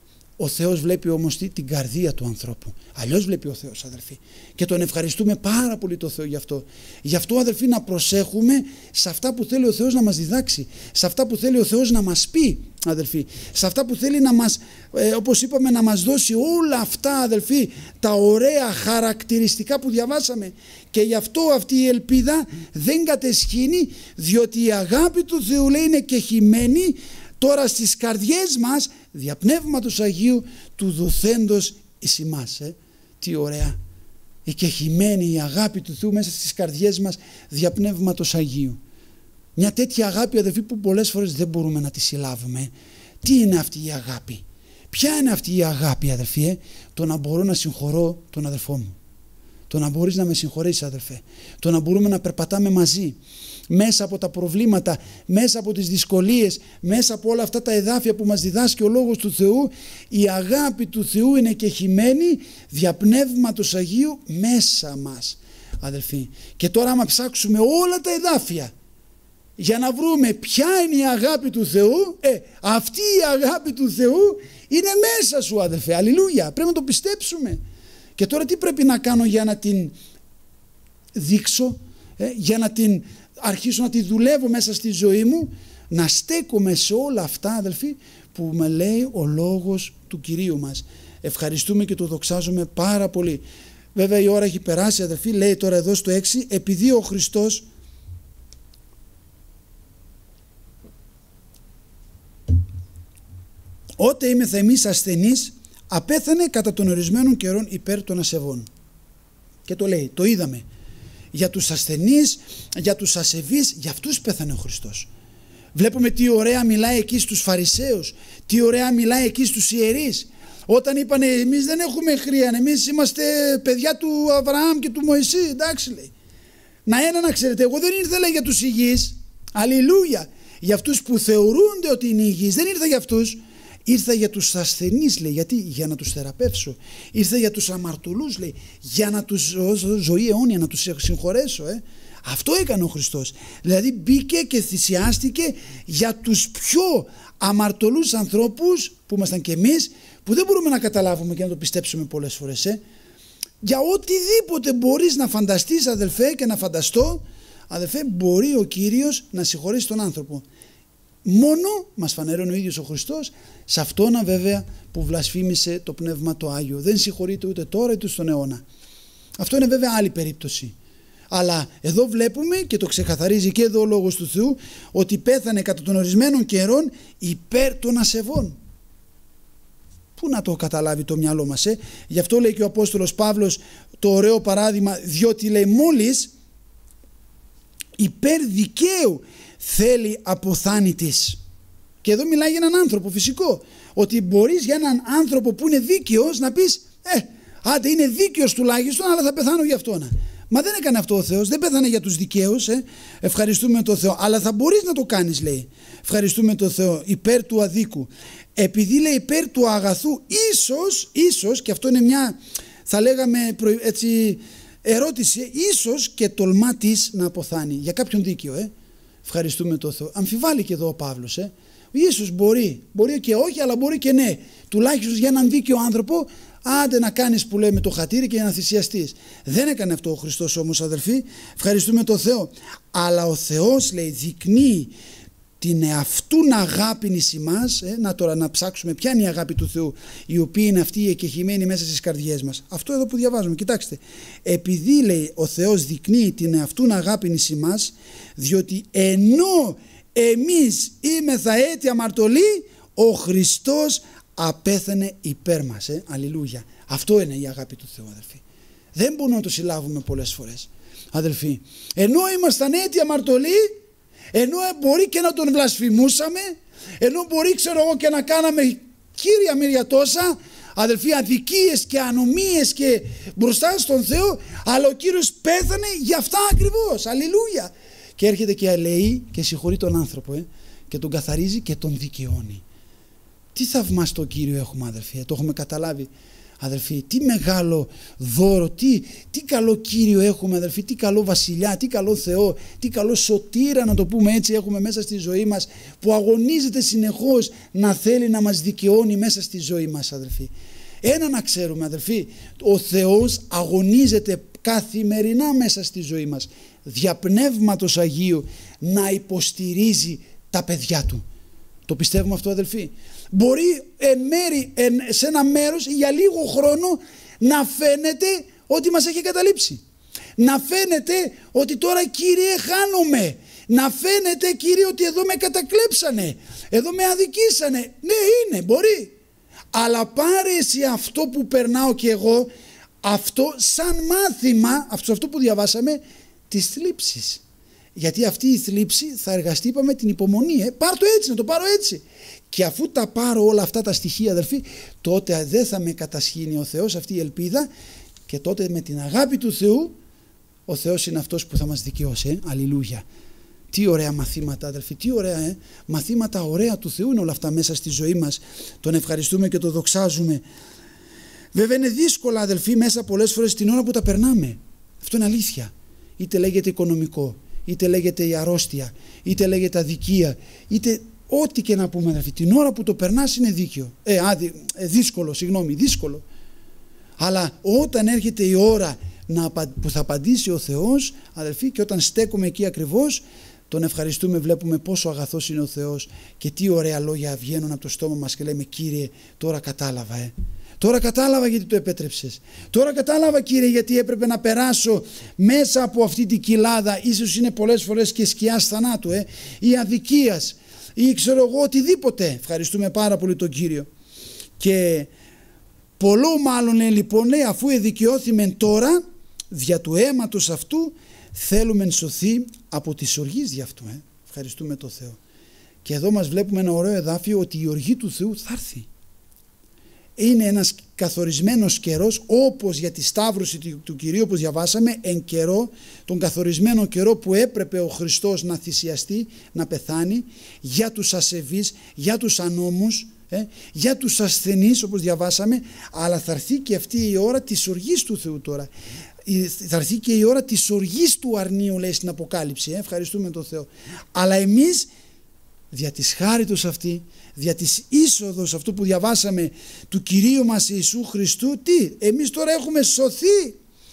Ο Θεός βλέπει όμως την καρδία του ανθρώπου. Αλλιώς βλέπει ο Θεός, αδελφοί. Και τον ευχαριστούμε πάρα πολύ το Θεό γι' αυτό. Γι' αυτό, αδελφοί, να προσέχουμε σε αυτά που θέλει ο Θεός να μας διδάξει. Σε αυτά που θέλει ο Θεός να μας πει, αδελφοί. Σε αυτά που θέλει να μας, ε, όπως είπαμε, να μας δώσει όλα αυτά, αδελφοί, τα ωραία χαρακτηριστικά που διαβάσαμε. Και γι' αυτό αυτή η ελπίδα δεν κατεσχύνει, διότι η αγάπη του Θεού, λέει, είναι κεχημένη τώρα στις καρδιές μας δια Πνεύματος Αγίου του δοθέντος εις ημάς. Ε. Τι ωραία. Η κεχημένη η αγάπη του Θεού μέσα στις καρδιές μας δια Πνεύματος Αγίου. Μια τέτοια αγάπη, αδελφοί, που πολλές φορές δεν μπορούμε να τη συλλάβουμε. Τι είναι αυτή η αγάπη? Ποια είναι αυτή η αγάπη, αδελφοί? Ε? Το να μπορώ να συγχωρώ τον αδελφό μου. Το να μπορείς να με συγχωρήσεις, αδελφέ. Το να μπορούμε να περπατάμε μαζί. Μέσα από τα προβλήματα, μέσα από τις δυσκολίες, μέσα από όλα αυτά τα εδάφια που μας διδάσκει ο Λόγος του Θεού, η αγάπη του Θεού είναι κεχημένη δια Πνεύματος Αγίου μέσα μας, αδελφοί. Και τώρα άμα ψάξουμε όλα τα εδάφια για να βρούμε ποια είναι η αγάπη του Θεού, ε, αυτή η αγάπη του Θεού είναι μέσα σου, αδελφέ. Αλληλούια. Πρέπει να το πιστέψουμε. Και τώρα τι πρέπει να κάνω για να την δείξω, ε, για να την αρχίσω να τη δουλεύω μέσα στη ζωή μου? Να στέκομαι σε όλα αυτά, αδελφοί, που με λέει ο Λόγος του Κυρίου μας. Ευχαριστούμε και το δοξάζουμε πάρα πολύ. Βέβαια η ώρα έχει περάσει, αδελφοί. Λέει τώρα εδώ στο έξι, επειδή ο Χριστός ότε είμεθα εμείς ασθενείς, απέθανε κατά των ορισμένων καιρών υπέρ των ασεβών. Και το λέει, το είδαμε. Για τους ασθενείς, για τους ασεβείς, για αυτούς πέθανε ο Χριστός. Βλέπουμε τι ωραία μιλάει εκεί στους Φαρισαίους, τι ωραία μιλάει εκεί στους ιερείς. Όταν είπανε εμείς δεν έχουμε χρία, εμείς είμαστε παιδιά του Αβραάμ και του Μωυσή, εντάξει, λέει. Να ένα να ξέρετε, εγώ δεν ήρθα, λέει, για τους υγιείς, αλληλούια. Για αυτούς που θεωρούνται ότι είναι υγιείς. Δεν ήρθα για αυτούς. Ήρθα για τους ασθενείς, λέει. Γιατί? Για να τους θεραπεύσω. Ήρθα για τους αμαρτωλούς, λέει. Για να τους ζω ζωή αιώνια, να τους συγχωρέσω. Ε. Αυτό έκανε ο Χριστός. Δηλαδή μπήκε και θυσιάστηκε για τους πιο αμαρτωλούς ανθρώπους που ήμασταν και εμείς, που δεν μπορούμε να καταλάβουμε και να το πιστέψουμε πολλές φορές. Ε. Για οτιδήποτε μπορείς να φανταστείς, αδελφέ, και να φανταστώ, αδελφέ, μπορεί ο Κύριος να συγχωρήσει τον άνθρωπο. Μόνο μας φανερώνει ο ίδιος ο Χριστός, σε αυτόν βέβαια που βλασφήμισε το Πνεύμα το Άγιο. Δεν συγχωρείται ούτε τώρα ούτε στον αιώνα. Αυτό είναι βέβαια άλλη περίπτωση. Αλλά εδώ βλέπουμε και το ξεκαθαρίζει και εδώ ο Λόγος του Θεού, ότι πέθανε κατά των ορισμένων καιρών υπέρ των ασεβών. Πού να το καταλάβει το μυαλό μας, ε? Γι' αυτό λέει και ο Απόστολος Παύλος το ωραίο παράδειγμα, διότι λέει μόλις υπέρ δικαίου θέλει αποθάνητης. Και εδώ μιλάει για έναν άνθρωπο φυσικό, ότι μπορείς για έναν άνθρωπο που είναι δίκαιος να πεις ε, άντε είναι δίκαιος τουλάχιστον, αλλά θα πεθάνω για αυτόν. Μα δεν έκανε αυτό ο Θεός, δεν πέθανε για τους δικαίους, ε. Ευχαριστούμε τον Θεό, αλλά θα μπορείς να το κάνεις, λέει. Ευχαριστούμε τον Θεό, υπέρ του αδίκου. Επειδή λέει υπέρ του αγαθού, ίσως, ίσως, και αυτό είναι μια, θα λέγαμε έτσι, ερώτηση, ίσως και τολμά της να αποθάνει για κάποιον δίκαιο, ε. Ευχαριστούμε τον Θεό. Αμφιβάλλει και εδώ ο Παύλος, ε. Ίσως μπορεί, μπορεί και όχι, αλλά μπορεί και ναι. Τουλάχιστον για έναν δίκαιο άνθρωπο, άντε να κάνεις που λέμε το χατήρι και να θυσιαστείς. Δεν έκανε αυτό ο Χριστός όμως, αδελφοί. Ευχαριστούμε τον Θεό. Αλλά ο Θεός, λέει, δεικνύει την εαυτούν αγάπην εις ημάς. Ε, να τώρα να ψάξουμε ποια είναι η αγάπη του Θεού, η οποία είναι αυτή η εκεχημένη μέσα στις καρδιές μας. Αυτό εδώ που διαβάζουμε, κοιτάξτε. Επειδή, λέει, ο Θεός δεικνύει την εαυτούν αγάπην εις ημάς, διότι ενώ εμείς είμεθα έτη αμαρτωλοί, ο Χριστός απέθανε υπέρ μας. Ε. Αλληλούια. Αυτό είναι η αγάπη του Θεού, αδελφοί. Δεν μπορούμε να το συλλάβουμε πολλές φορές, αδελφοί. Ενώ ήμασταν έτη αμαρτωλοί, ενώ μπορεί και να τον βλασφημούσαμε, ενώ μπορεί, ξέρω εγώ, και να κάναμε κύρια μύρια τόσα, αδελφοί, αδικίες και ανομίες και μπροστά στον Θεό, αλλά ο Κύριος πέθανε για αυτά ακριβώς. Αλληλούια. Και έρχεται και λέει και συγχωρεί τον άνθρωπο, ε, και τον καθαρίζει και τον δικαιώνει. Τι θαυμαστό Κύριο έχουμε, αδελφοί, το έχουμε καταλάβει, αδελφοί, τι μεγάλο δώρο, τι, τι καλό Κύριο έχουμε, αδελφοί, τι καλό Βασιλιά, τι καλό Θεό, τι καλό Σωτήρα, να το πούμε έτσι, έχουμε μέσα στη ζωή μας, που αγωνίζεται συνεχώς να θέλει να μας δικαιώνει μέσα στη ζωή μας, αδελφοί. Ένα να ξέρουμε, αδελφοί, ο Θεός αγωνίζεται καθημερινά μέσα στη ζωή μας, δια Πνεύματος Αγίου, να υποστηρίζει τα παιδιά Του. Το πιστεύουμε αυτό, αδελφοί. Μπορεί εν μέρη, εν, σε ένα μέρος για λίγο χρόνο να φαίνεται ότι μας έχει καταλήψει. Να φαίνεται ότι τώρα, Κύριε, χάνομαι. Να φαίνεται, Κύριε, ότι εδώ με κατακλέψανε, εδώ με αδικήσανε. Ναι, είναι, μπορεί. Αλλά πάρε εσύ αυτό που περνάω και εγώ, αυτό σαν μάθημα, αυτό που διαβάσαμε, της θλίψης. Γιατί αυτή η θλίψη θα εργαστεί, είπαμε, την υπομονή. Ε. Πάρ' το έτσι, να το πάρω έτσι. Και αφού τα πάρω όλα αυτά τα στοιχεία, αδελφοί, τότε δεν θα με κατασχύνει ο Θεός, αυτή η ελπίδα, και τότε με την αγάπη του Θεού, ο Θεός είναι αυτός που θα μας δικαιώσει. Ε. Αλληλούια. Τι ωραία μαθήματα, αδελφοί, τι ωραία, ε. Μαθήματα ωραία του Θεού είναι όλα αυτά μέσα στη ζωή μας. Τον ευχαριστούμε και τον δοξάζουμε. Βέβαια είναι δύσκολα, αδελφοί, μέσα πολλές φορές την ώρα που τα περνάμε. Αυτό είναι αλήθεια. Είτε λέγεται οικονομικό, είτε λέγεται η αρρώστια, είτε λέγεται αδικία, είτε ό,τι και να πούμε, αδελφοί. Την ώρα που το περνάς είναι δίκαιο. Ε, άδει, ε, δύσκολο, συγγνώμη, δύσκολο. Αλλά όταν έρχεται η ώρα να, που θα απαντήσει ο Θεός, αδελφοί, και όταν στέκουμε εκεί ακριβώς, τον ευχαριστούμε, βλέπουμε πόσο αγαθός είναι ο Θεός και τι ωραία λόγια βγαίνουν από το στόμα μας και λέμε, Κύριε, τώρα κατάλαβα, ε. Τώρα κατάλαβα γιατί το επέτρεψες. Τώρα κατάλαβα, Κύριε, γιατί έπρεπε να περάσω μέσα από αυτή την κοιλάδα. Ίσως είναι πολλές φορές και σκιάς θανάτου, ε, ή αδικίας, ή ξέρω εγώ οτιδήποτε. Ευχαριστούμε πάρα πολύ τον Κύριο. Και πολλό μάλλον, λέει, λοιπόν, λέει, αφού εδικαιώθημεν τώρα δια του αίματος αυτού, θέλουμε σωθεί από τις οργής δι' αυτού. Ε. Ευχαριστούμε τον Θεό. Και εδώ μας βλέπουμε ένα ωραίο εδάφιο ότι η οργή του Θεού θα έρθει. είναι ένας καθορισμένος καιρός, όπως για τη σταύρωση του, του Κυρίου, όπως διαβάσαμε, εν καιρό, τον καθορισμένο καιρό που έπρεπε ο Χριστός να θυσιαστεί, να πεθάνει, για τους ασεβείς, για τους ανώμους, ε, για τους ασθενείς, όπως διαβάσαμε, αλλά θα έρθει και αυτή η ώρα της οργής του Θεού τώρα. Θα έρθει και η ώρα της οργής του αρνίου, λέει στην Αποκάλυψη, ε, ευχαριστούμε τον Θεό. Αλλά εμείς, δια της χάριτος αυτή, δια της είσοδος αυτού που διαβάσαμε του Κυρίου μας Ιησού Χριστού, τι, εμείς τώρα έχουμε σωθεί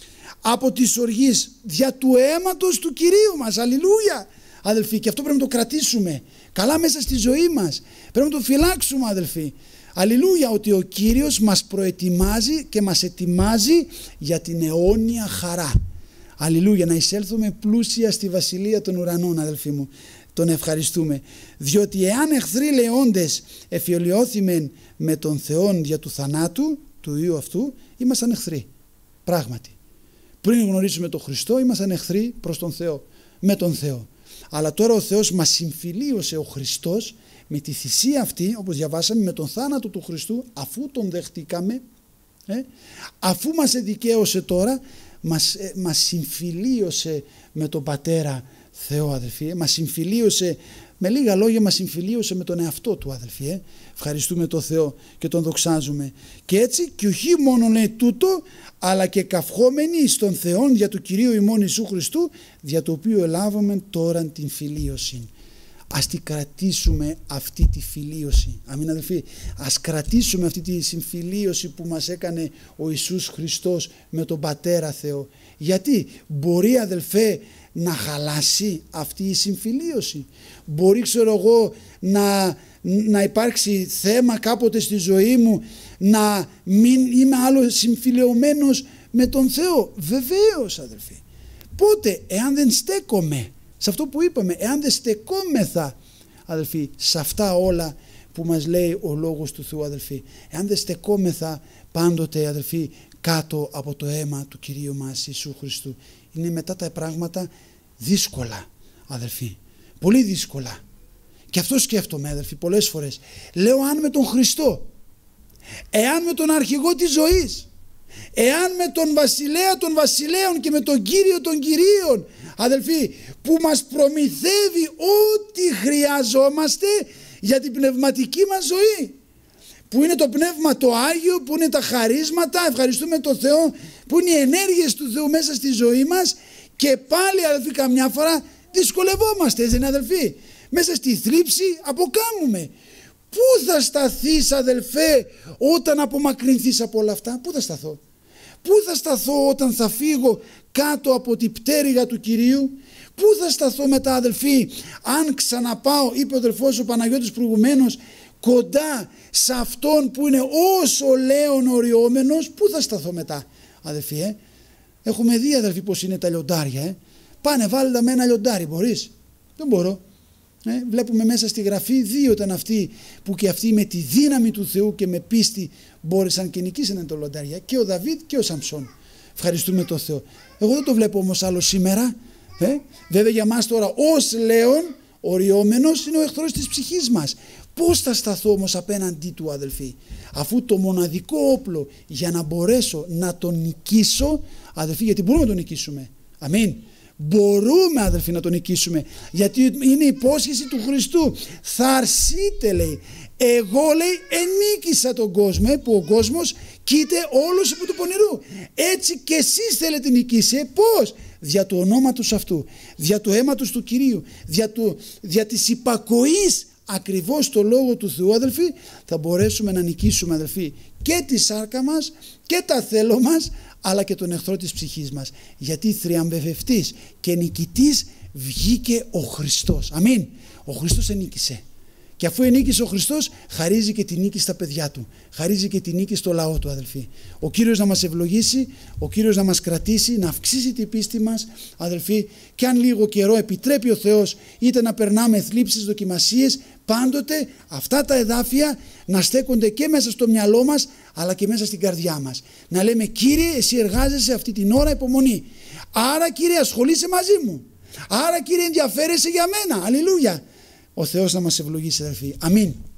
από τις οργής δια του αίματος του Κυρίου μας, αλληλούια αδελφοί, και αυτό πρέπει να το κρατήσουμε καλά μέσα στη ζωή μας, πρέπει να το φυλάξουμε αδελφοί, αλληλούια, ότι ο Κύριος μας προετοιμάζει και μας ετοιμάζει για την αιώνια χαρά, αλληλούια, να εισέλθουμε πλούσια στη βασιλεία των ουρανών αδελφοί μου. Τον ευχαριστούμε, διότι εάν εχθροί λεόντες εφιολιώθημεν με τον Θεόν για του θανάτου του Υιού αυτού, ήμασταν εχθροί, πράγματι. Πριν γνωρίσουμε τον Χριστό ήμασταν εχθροί προς τον Θεό, με τον Θεό. Αλλά τώρα ο Θεός μας συμφιλίωσε, ο Χριστός, με τη θυσία αυτή, όπως διαβάσαμε, με τον θάνατο του Χριστού, αφού τον δεχτήκαμε, ε, αφού μας εδικαίωσε τώρα, μας, ε, μας συμφιλίωσε με τον Πατέρα Θεό αδελφοί, ε. μας συμφιλίωσε, με λίγα λόγια μας συμφιλίωσε με τον εαυτό του αδελφοί, ε. Ευχαριστούμε τον Θεό και τον δοξάζουμε. Και έτσι και όχι μόνο λέει τούτο, αλλά και καυχόμενοι στον Θεόν για του Κυρίου ημών Ιησού Χριστού, δια το οποίο ελάβαμε τώρα την φιλίωση. Ας τη κρατήσουμε αυτή τη φιλίωση. Αμήν αδελφοί, ας κρατήσουμε αυτή τη συμφιλίωση που μας έκανε ο Ιησούς Χριστός με τον Πατέρα Θεό. Γιατί μπορεί αδελφέ να χαλάσει αυτή η συμφιλίωση. Μπορεί ξέρω εγώ να, να υπάρξει θέμα κάποτε στη ζωή μου, να μην είμαι άλλο συμφιλιωμένος με τον Θεό. Βεβαίως αδελφοί. Πότε, εάν δεν στέκομαι σε αυτό που είπαμε, εάν δεν στεκόμεθα αδελφοί σε αυτά όλα που μας λέει ο Λόγος του Θεού αδελφοί, εάν δεν στεκόμεθα πάντοτε αδελφοί κάτω από το αίμα του Κυρίου μας Ιησού Χριστού, είναι μετά τα πράγματα δύσκολα αδελφοί, πολύ δύσκολα. Και αυτό σκέφτομαι αδελφοί πολλές φορές. Λέω, αν με τον Χριστό, εάν με τον αρχηγό της ζωής, εάν με τον βασιλέα των βασιλέων και με τον Κύριο των Κυρίων αδελφοί, που μας προμηθεύει ό,τι χρειαζόμαστε για την πνευματική μας ζωή, που είναι το Πνεύμα το Άγιο, που είναι τα χαρίσματα, ευχαριστούμε τον Θεό, που είναι οι ενέργειες του Θεού μέσα στη ζωή μας, και πάλι αδελφοί καμιά φορά δυσκολευόμαστε, δεν είναι αδελφοί, μέσα στη θλίψη αποκάμουμε. Πού θα σταθείς αδελφέ όταν απομακρυνθείς από όλα αυτά? Πού θα σταθώ? Πού θα σταθώ όταν θα φύγω κάτω από την πτέρυγα του Κυρίου? Πού θα σταθώ μετά αδελφοί αν ξαναπάω, είπε ο αδελφός ο Παναγιώτης προηγουμένως, κοντά σε αυτόν που είναι όσο λέον οριόμενος? Πού θα σταθώ μετά αδελφοί? ε? Έχουμε δει αδελφοί πως είναι τα λιοντάρια, ε? Πάνε βάλε τα με ένα λιοντάρι, μπορείς? Δεν μπορώ. Ε, βλέπουμε μέσα στη Γραφή δύο ήταν αυτοί που και αυτοί με τη δύναμη του Θεού και με πίστη μπόρεσαν και νικήσαν τα λιοντάρια, και ο Δαβίδ και ο Σαμψόν. Ευχαριστούμε τον Θεό. Εγώ δεν το βλέπω όμως άλλο σήμερα. Ε? Βέβαια για μας τώρα ως λέον οριόμενος είναι ο εχθρός της ψυχής μας. Πώς θα σταθώ όμως απέναντί του αδελφοί, αφού το μοναδικό όπλο για να μπορέσω να τον νικήσω αδελφοί, γιατί μπορούμε να τον νικήσουμε, αμήν, μπορούμε αδελφοί να τον νικήσουμε, γιατί είναι η υπόσχεση του Χριστού. Θα αρσείτε λέει, εγώ λέει ενίκησα τον κόσμο, που ο κόσμος κοίται όλος από του πονηρού. Έτσι και εσείς θέλετε νικήσει. Πώς? Δια του ονόματος αυτού, δια του αίματος του Κυρίου, δια, του, δια της υπακοής ακριβώς το Λόγο του Θεού αδελφοί, θα μπορέσουμε να νικήσουμε αδελφοί και τη σάρκα μας και τα θέλω μας, αλλά και τον εχθρό της ψυχής μας, γιατί θριαμβευτής και νικητής βγήκε ο Χριστός. Αμήν. Ο Χριστός ενίκησε, και αφού ενίκησε ο Χριστός χαρίζει και τη νίκη στα παιδιά του, χαρίζει και τη νίκη στο λαό του αδελφοί. Ο Κύριος να μας ευλογήσει, ο Κύριος να μας κρατήσει, να αυξήσει την πίστη μας αδελφοί, και αν λίγο καιρό επιτρέπει ο Θεός είτε να περνάμε θλίψεις, δοκιμασίες, πάντοτε αυτά τα εδάφια να στέκονται και μέσα στο μυαλό μας αλλά και μέσα στην καρδιά μας. Να λέμε, Κύριε, εσύ εργάζεσαι αυτή την ώρα υπομονή, άρα Κύριε ασχολείσαι μαζί μου, άρα Κύριε ενδιαφέρεσαι για μένα. Αλληλούια. Ο Θεός να μας ευλογήσει αδελφοί. Αμήν.